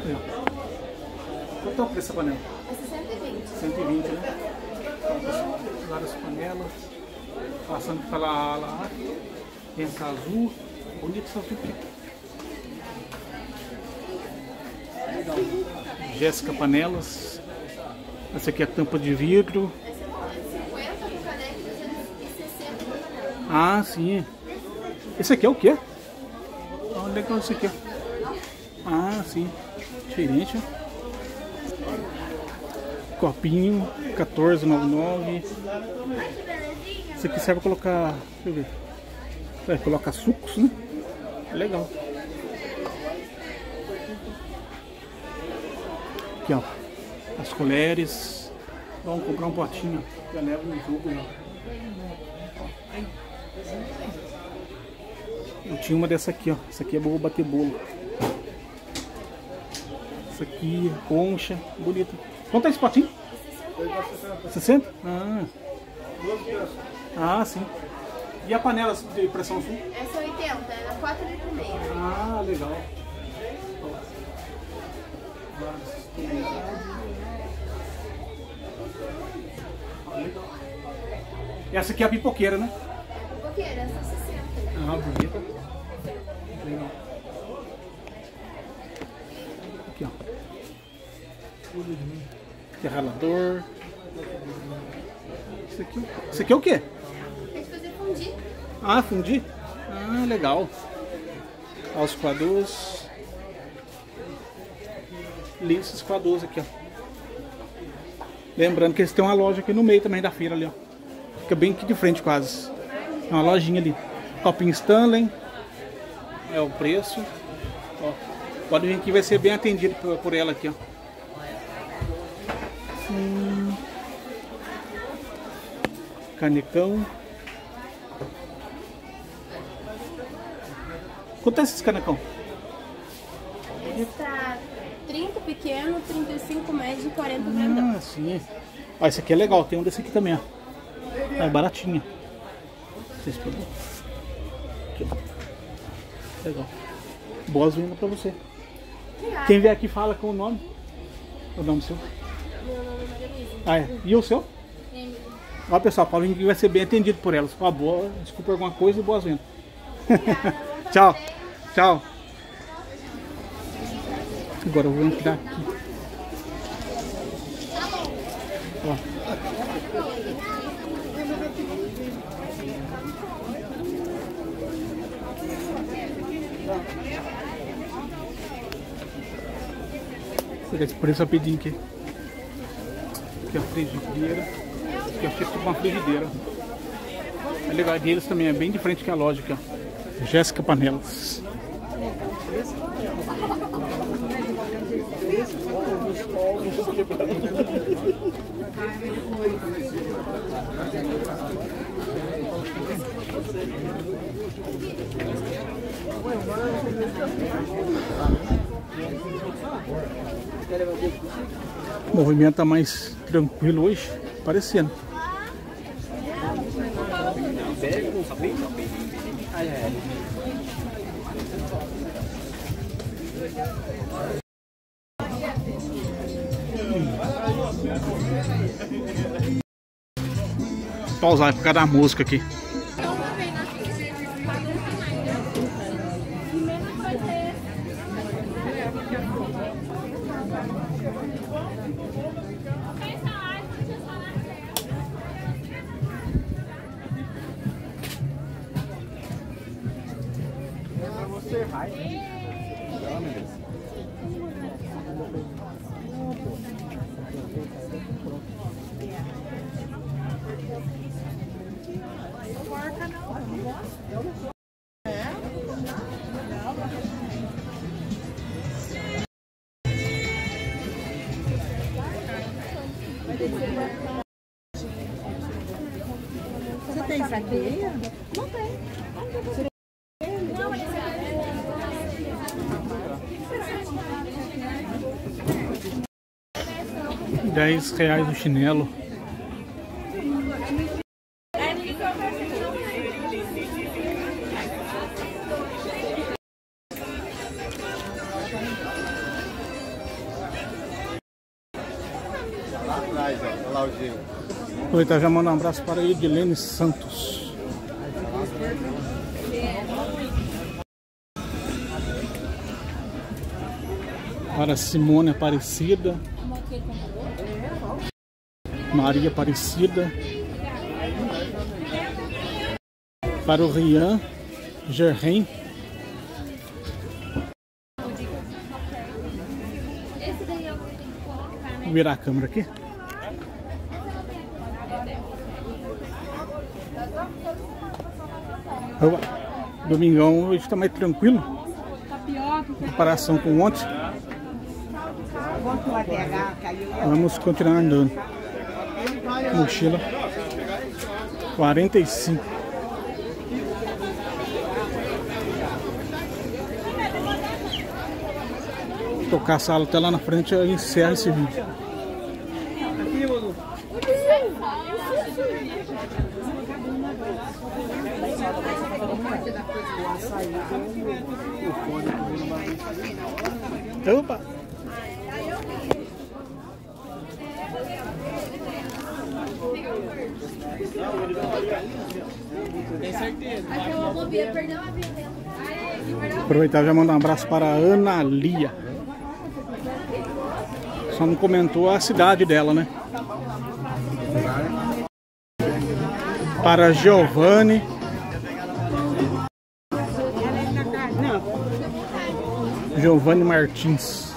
Aí, ó. Quanto é o preço da panela? É 120. 120, né? Várias panelas. Passando pela ala. Tem essa azul. Bonito essa azul aqui. Legal. Jéssica Panelas. Essa aqui é a tampa de vidro. Essa é 50 com caneca e 260 com panela. Ah, sim. Esse aqui é o quê? Onde é que é esse aqui? Ah, sim. Diferente. Copinho, 14,99. Esse aqui serve para colocar. Deixa eu ver. Vai colocar sucos, né? Legal. Aqui, ó. As colheres. Vamos comprar um potinho. Já leva no jogo, né? Eu tinha uma dessa aqui, ó. Essa aqui é boa bater bolo. Essa aqui, concha, bonita. Quanto é esse potinho? 60? Ah, sim. E a panela de pressão sul? Essa é 80, ela é 4,5 litros. Ah, legal. Essa aqui é a pipoqueira, né? É pipoqueira, essa é 60. Ah, bonita. Legal. Aqui, ó. Serralador. Isso aqui é o quê? É de fazer fundir. Ah, fundir? Ah, legal. Olha os coadores. Esses coadores aqui, ó. Lembrando que eles têm uma loja aqui no meio também da feira ali, ó. Fica bem aqui de frente quase. Tem uma lojinha ali. Copinho Stanley. É o preço. Ó, pode vir aqui, vai ser bem atendido por ela aqui, ó. Canecão. Quanto é esses canecão? Está 30 pequeno, 35 médio e 40 grandão. Ah, sim. Ó, esse aqui é legal. Tem um desse aqui também, ó. É baratinho. Vocês pegam. Aqui, ó. Legal. Boas-vindas pra você. Obrigada. Quem vier aqui fala com o nome. O nome seu. Meu nome é Maria Luísa. Ah, é. E o seu? Emily. Ó, pessoal, pode vir que vai ser bem atendido por elas. Ó, boa, desculpa alguma coisa e boas-vindas. Tchau. Tchau. Agora eu vou entrar aqui. Ó. Esse preço rapidinho aqui. Aqui é a frigideira. Aqui é tipo uma frigideira. A legal deles também é bem diferente que a loja aqui, ó. Jéssica Panelas. O movimento tá mais tranquilo hoje, parecendo. Pausar por causa da música aqui. Você tem saqueia? Não tem. Não, esse R$10 o chinelo. Aproveitar já mandar um abraço para a Edilene Santos. Para Simone Aparecida. Maria Aparecida. Para o Rian Gerren. Vou virar a câmera aqui. Domingão hoje está mais tranquilo em comparação com ontem. Vamos continuar andando. Mochila 45. Tocar a sala até lá na frente e encerra esse vídeo. Opa! Aproveitar e já mandar um abraço para a Ana Lia. Só não comentou a cidade dela, né? Para Giovanni. Giovanni Martins.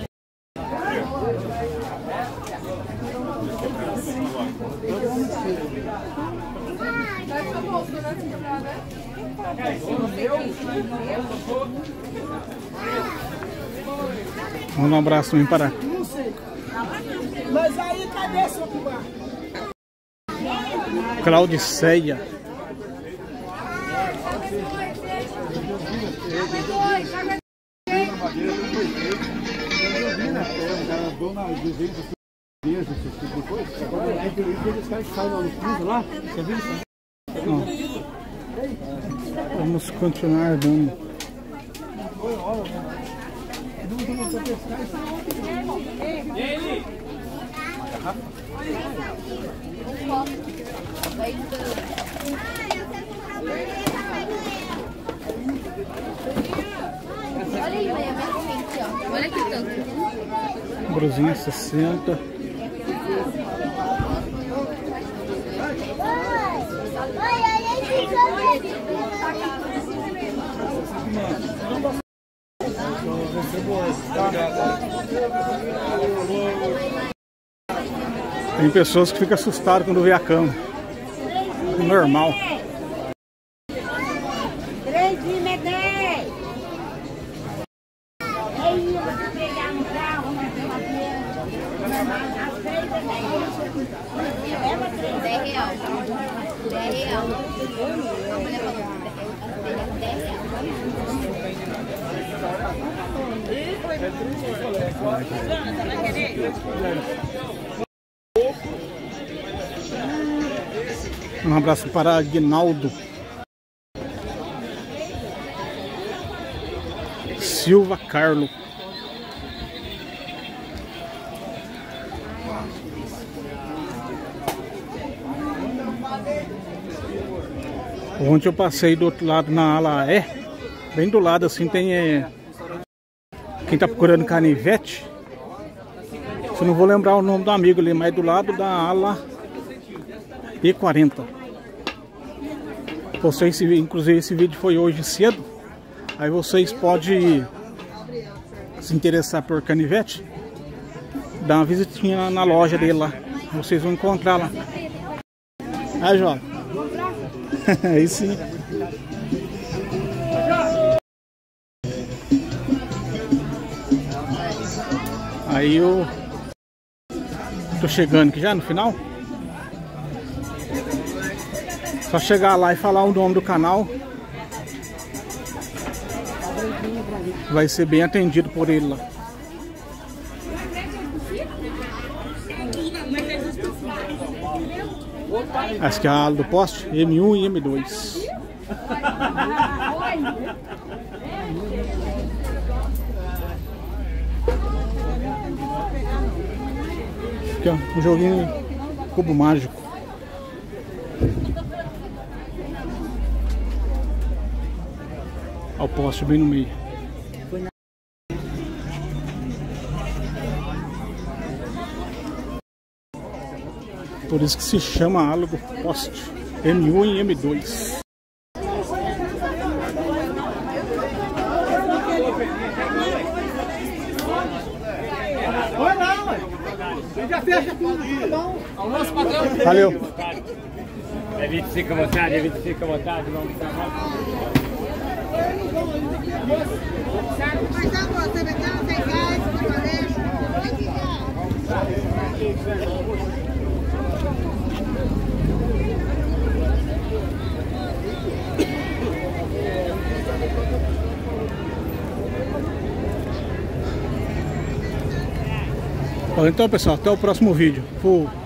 Um abraço também para mas aí cadê seu bar? Claudiceia. Vamos continuar dando. Olha aí, mãe, olha que tanto. Brusinha 60. Tem pessoas que ficam assustadas quando vê a cama. Normal. 3 é 10. Aí eu vou pegar no carro, mas eu as 3 é 10. 10 reais. 10 reais. A mulher falou 10 reais. Um abraço para Aguinaldo Silva Carlo. Ontem eu passei do outro lado na ala E, bem do lado assim tem quem tá procurando canivete. Eu não vou lembrar o nome do amigo ali, mas do lado da ala E40. Vocês, inclusive esse vídeo foi hoje cedo. Aí vocês podem se interessar por canivete, dá uma visitinha na loja dele lá. Vocês vão encontrar lá. Aí, Jó. Aí sim. Aí eu tô chegando aqui já no final. Só chegar lá e falar o nome do canal. Vai ser bem atendido por ele lá. Acho que é a ala do poste, M1 e M2. Aqui, ó, um joguinho Cubo mágico. Olha o poste bem no meio. Por isso que se chama álogo poste. M1 e M2. Já fecha tudo, tá bom? Almoço, patrão. Valeu. É 25 à vontade, é 25 à vontade, vamos trabalhar. Mas tá bom, você vai dar R$100 de colégio. Então, pessoal, até o próximo vídeo. Fui.